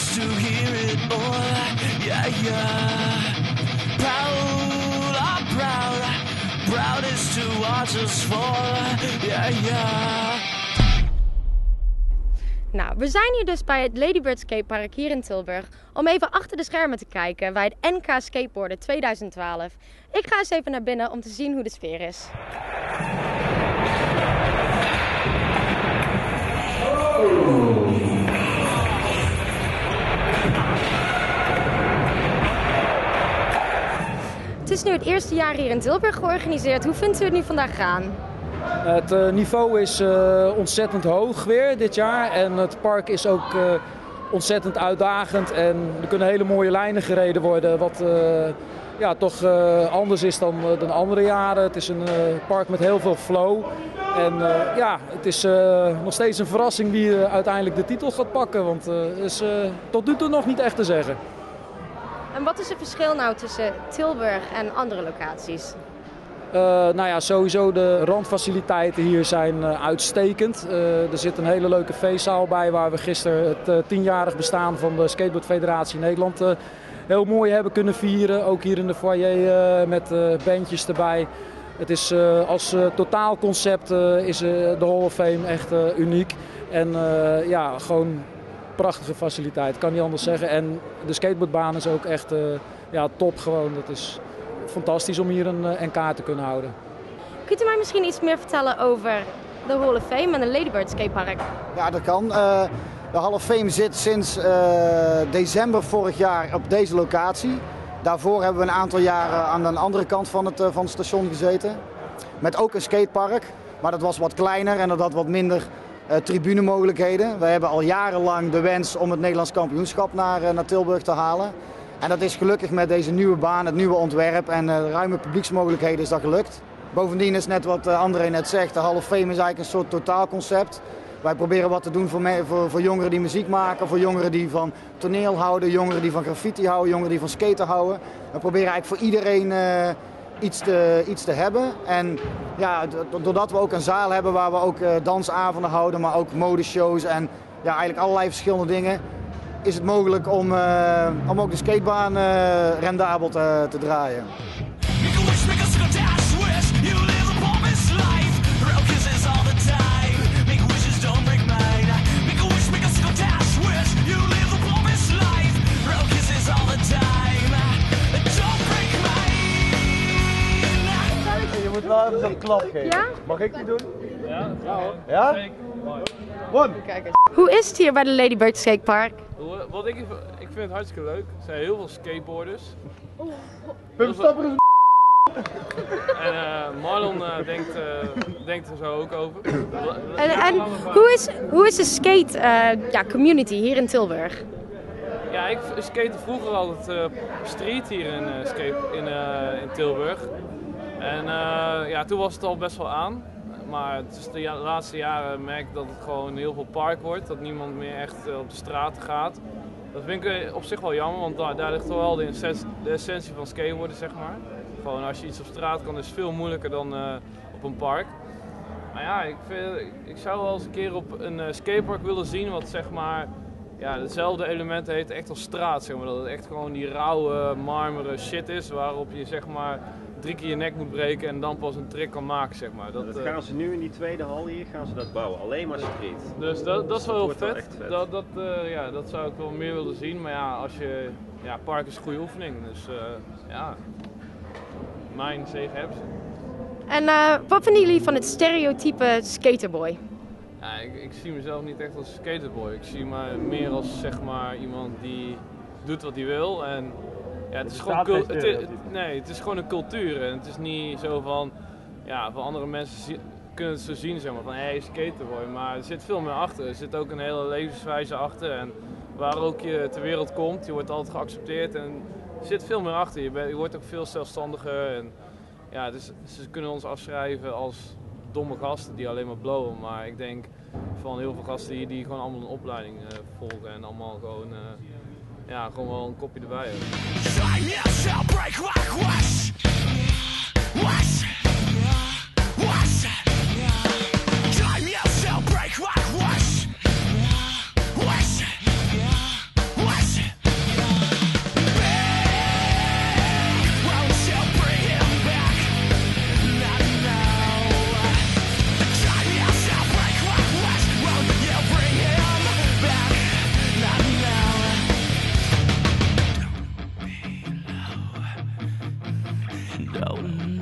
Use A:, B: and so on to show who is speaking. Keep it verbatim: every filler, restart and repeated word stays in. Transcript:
A: is to hear it all, yeah, yeah. Proud, I'm proud, proud is to watch us fall, yeah, yeah.
B: Nou, we zijn hier dus bij het Ladybird Skatepark hier in Tilburg om even achter de schermen te kijken bij het N K Skateboarden twintig twaalf. Ik ga eens even naar binnen om te zien hoe de sfeer is. Het is nu het eerste jaar hier in Tilburg georganiseerd. Hoe vindt u het nu vandaag gaan?
C: Het uh, niveau is uh, ontzettend hoog weer dit jaar en het park is ook uh, ontzettend uitdagend en er kunnen hele mooie lijnen gereden worden wat uh, ja, toch uh, anders is dan, uh, dan andere jaren. Het is een uh, park met heel veel flow en uh, ja, het is uh, nog steeds een verrassing wie uh, uiteindelijk de titel gaat pakken, want het uh, is uh, tot nu toe nog niet echt te zeggen.
B: En wat is het verschil nou tussen Tilburg en andere locaties?
C: Uh, nou ja, sowieso de randfaciliteiten hier zijn uh, uitstekend. Uh, er zit een hele leuke feestzaal bij waar we gisteren het uh, tienjarig bestaan van de Skateboard Federatie Nederland uh, heel mooi hebben kunnen vieren. Ook hier in de foyer uh, met uh, bandjes erbij. Het is uh, als uh, totaalconcept uh, is uh, de Hall of Fame echt uh, uniek. En uh, ja, gewoon prachtige faciliteit, kan niet anders zeggen. En de skateboardbaan is ook echt uh, ja, top gewoon. Dat is fantastisch om hier een N K te kunnen houden.
B: Kunt u mij misschien iets meer vertellen over de Hall of Fame en de Ladybird Skatepark?
D: Ja, dat kan. Uh, de Hall of Fame zit sinds uh, december vorig jaar op deze locatie. Daarvoor hebben we een aantal jaren aan de andere kant van het, uh, van het station gezeten. Met ook een skatepark, maar dat was wat kleiner en dat had wat minder uh, tribunemogelijkheden. We hebben al jarenlang de wens om het Nederlands kampioenschap naar, uh, naar Tilburg te halen. En dat is gelukkig met deze nieuwe baan, het nieuwe ontwerp en uh, ruime publieksmogelijkheden is dat gelukt. Bovendien is net wat uh, André net zegt, de Hall of Fame is eigenlijk een soort totaalconcept. Wij proberen wat te doen voor, me, voor, voor jongeren die muziek maken, voor jongeren die van toneel houden, jongeren die van graffiti houden, jongeren die van skaten houden. We proberen eigenlijk voor iedereen uh, iets, te, iets te hebben. En ja, doordat we ook een zaal hebben waar we ook uh, dansavonden houden, maar ook modeshows en ja, eigenlijk allerlei verschillende dingen, is het mogelijk om, uh, om ook de skatebaan uh, rendabel te, te draaien.
E: Je moet wel even zo'n klap geven.
B: Ja?
E: Mag ik die doen?
F: Ja, ja hoor.
E: Ja? One.
B: Hoe is het hier bij de Ladybird Skatepark?
F: Wat ik, ik vind het hartstikke leuk. Er zijn heel veel skateboarders.
E: Pim Stapper is
F: En uh, Marlon uh, denkt, uh, denkt er zo ook over.
B: En, en hoe, is, hoe is de skate uh, ja, community hier in Tilburg?
F: Ja, ik skate vroeger altijd uh, street hier in, uh, skate, in, uh, in Tilburg. En uh, ja, toen was het al best wel aan. Maar het is de laatste jaren merk ik dat het gewoon heel veel park wordt. Dat niemand meer echt uh, op de straat gaat. Dat vind ik op zich wel jammer, want daar, daar ligt wel de essentie, de essentie van skateboarden, zeg maar. Gewoon als je iets op straat kan, is het veel moeilijker dan uh, op een park. Maar ja, ik, vind, ik, ik zou wel eens een keer op een uh, skatepark willen zien wat zeg maar, ja, hetzelfde elementen heeft echt als straat. Zeg maar. Dat het echt gewoon die rauwe, marmeren shit is waarop je zeg maar drie keer je nek moet breken en dan pas een trick kan maken, zeg maar.
G: Dat, dat gaan ze nu in die tweede hal hier, gaan ze dat bouwen. Alleen maar street.
F: Dus dat, dat is wel heel vet.
G: Wel vet.
F: Dat, dat, uh, ja, dat zou ik wel meer willen zien. Maar ja, als je, ja, park is een goede oefening. Dus uh, ja, mijn zegen hebben ze.
B: En uh, wat vinden jullie van het stereotype skaterboy?
F: Ja, ik, ik zie mezelf niet echt als skaterboy. Ik zie me meer als zeg maar iemand die doet wat hij wil. En ja, het is gewoon cul- het, het, nee, het is gewoon een cultuur en het is niet zo van, ja, voor andere mensen zie, kunnen het zo zien, zeg maar, van hé, hey, skaterboy, maar er zit veel meer achter. Er zit ook een hele levenswijze achter en waar ook je ter wereld komt, je wordt altijd geaccepteerd en er zit veel meer achter. Je, bent, je wordt ook veel zelfstandiger en ja, dus, ze kunnen ons afschrijven als domme gasten die alleen maar blowen, maar ik denk van heel veel gasten hier die gewoon allemaal een opleiding uh, volgen en allemaal gewoon uh, ja, gewoon wel een kopje erbij hebben.
A: down.